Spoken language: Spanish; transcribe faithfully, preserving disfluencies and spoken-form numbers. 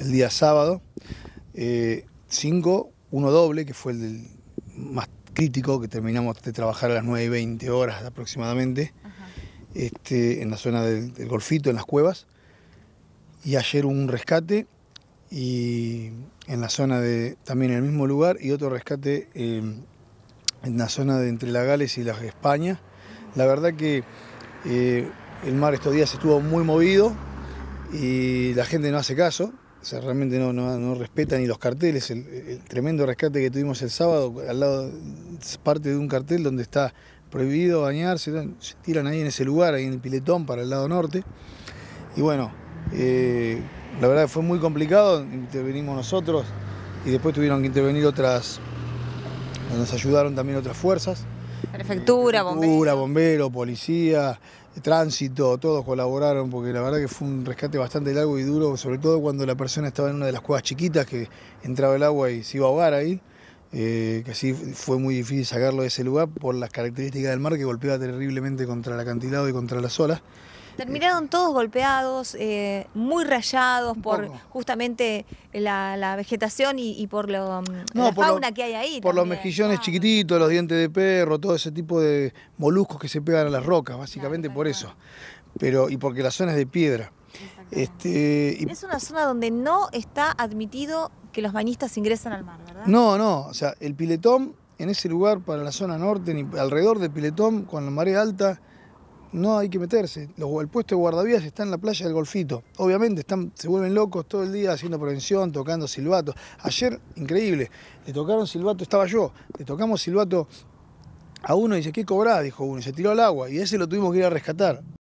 el día sábado, eh, cinco, uno doble, que fue el del más crítico, que terminamos de trabajar a las nueve y veinte horas aproximadamente, este, en la zona del, del Golfito, en las cuevas, y ayer un rescate, y en la zona de, también en el mismo lugar, y otro rescate eh, en la zona de entre la Gales y la España. La verdad que eh, el mar estos días estuvo muy movido y la gente no hace caso, o sea, realmente no, no, no respeta ni los carteles. El, el tremendo rescate que tuvimos el sábado, al lado, es parte de un cartel donde está prohibido bañarse, se tiran ahí en ese lugar, ahí en el Piletón, para el lado norte. Y bueno, eh, la verdad fue muy complicado, intervenimos nosotros y después tuvieron que intervenir otras, nos ayudaron también otras fuerzas. Prefectura, eh, Prefectura, bombero. bombero, policía, tránsito, todos colaboraron, porque la verdad que fue un rescate bastante largo y duro, sobre todo cuando la persona estaba en una de las cuevas chiquitas, que entraba el agua y se iba a ahogar ahí, eh, que sí fue muy difícil sacarlo de ese lugar por las características del mar, que golpeaba terriblemente contra el acantilado y contra las olas. Terminaron todos golpeados, eh, muy rayados por poco. justamente la, la vegetación y, y por lo, No, la por fauna lo, que hay ahí. Por los también. mejillones Claro, chiquititos, los dientes de perro, todo ese tipo de moluscos que se pegan a las rocas, básicamente claro, por tal eso. cual. Pero, y porque la zona es de piedra. Este, y, Es una zona donde no está admitido que los bañistas ingresen al mar, ¿verdad? no, no, o sea, el Piletón, en ese lugar para la zona norte, ni, alrededor del Piletón, con la marea alta, no hay que meterse. Los, el puesto de guardavías está en la playa del Golfito. Obviamente están, se vuelven locos todo el día haciendo prevención, tocando silbato. Ayer, increíble, le tocaron silbato, estaba yo, le tocamos silbato a uno y dice, ¿qué cobrá? Dijo uno, y se tiró al agua, y ese lo tuvimos que ir a rescatar.